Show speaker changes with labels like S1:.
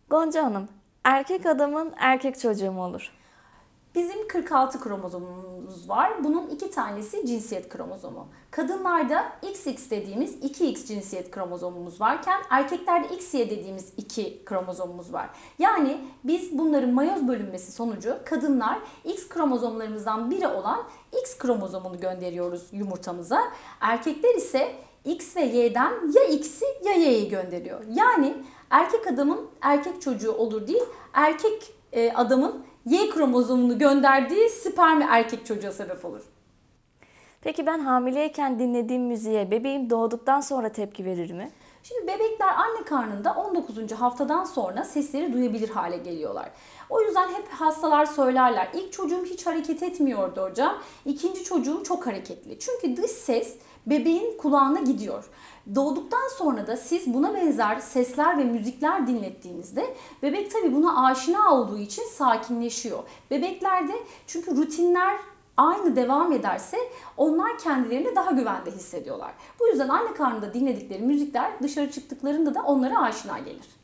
S1: Gonca Hanım, erkek adamın erkek çocuğu mu olur?
S2: Bizim 46 kromozomumuz var. Bunun 2 tanesi cinsiyet kromozomu. Kadınlarda XX dediğimiz 2X cinsiyet kromozomumuz varken erkeklerde XY dediğimiz 2 kromozomumuz var. Yani biz bunların mayoz bölünmesi sonucu kadınlar X kromozomlarımızdan biri olan X kromozomunu gönderiyoruz yumurtamıza. Erkekler ise X ve Y'den ya X'i ya Y'yi gönderiyor. Yani erkek adamın erkek çocuğu olur değil, erkek adamın Y kromozomunu gönderdiği sperm erkek çocuğa sebep olur.
S1: Peki ben hamileyken dinlediğim müziğe bebeğim doğduktan sonra tepki verir mi?
S2: Şimdi bebekler anne karnında 19. haftadan sonra sesleri duyabilir hale geliyorlar. O yüzden hep hastalar söylerler. İlk çocuğum hiç hareket etmiyordu hocam. İkinci çocuğum çok hareketli. Çünkü dış ses bebeğin kulağına gidiyor. Doğduktan sonra da siz buna benzer sesler ve müzikler dinlettiğinizde bebek tabii buna aşina olduğu için sakinleşiyor. Bebeklerde çünkü rutinler aynı devam ederse onlar kendilerini daha güvende hissediyorlar. Bu yüzden anne karnında dinledikleri müzikler dışarı çıktıklarında da onlara aşina gelir.